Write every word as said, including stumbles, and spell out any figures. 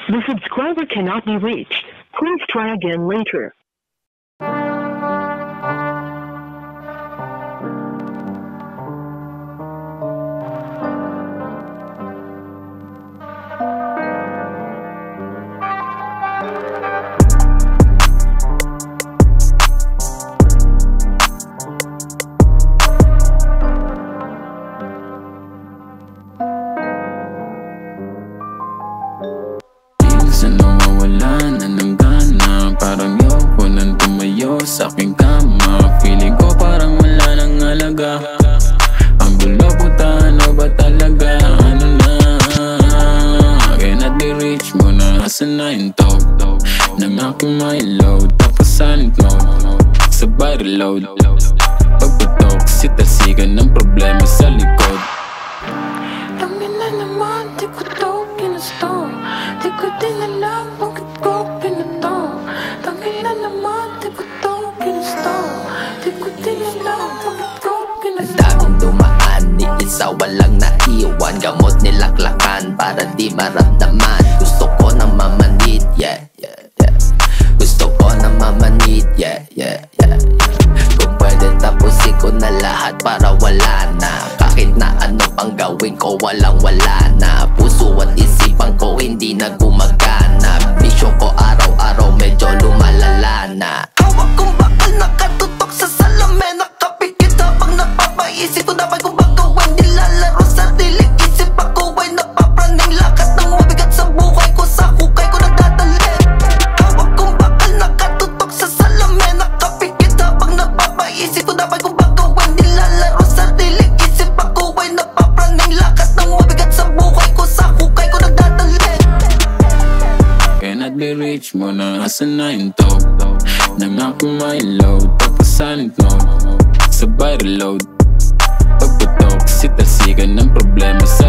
The subscriber cannot be reached. Please try again later. Sa aking kama, feeling ko parang wala nang halaga. Ang gulo, puta, ano ba talaga? Ano na? Cannot be rich mo na. Asan na yung tog? Nang aking may load, tapos sanit mode, sabay reload. Pagputok, sitarsigan ng problema sa likod. Tangin na naman, di ko to ginusto. Di ko din alam, bakit ko pinuto. Tangin na naman, di ko to ginusto. Di ko din alam, bakit ko ginusto. Daming dumaan, ni isa walang naiwan. Gamot nilaklakan para di maramdaman. Gusto ko nang mamanid, yeah, yeah, yeah. Gusto ko nang mamanid, yeah, yeah, yeah. Kung pwede tapusin ko na lahat para wala na. Kahit na ano pang gawin ko, walang wala na. Puso at isipan ko hindi na gumagana. Bisyo ko araw-araw medyo lumalala na. Hawak kong bakal nakatutok sa salamin. Nakapikit habang napapaisip ko dapat kong bagawin. Nilalaro sariling isip ako ay napapraning. Lakas ng mabigat sa buhay ko, sa hukay ko nagdadali. Hawak kong bakal nakatutok sa salamin. Nakapikit habang napapaisip ko dapat kong bagawin. Nilalaro sariling isip ako ay napapraning. Lakas ng mabigat sa buhay ko, sa hukay ko nagdadali. Cannot be rich mo na. Asan na yung tog? Nang aking may load, tapos sanit mode, sabay reload. Pagputok, sitarsigan ng problema sa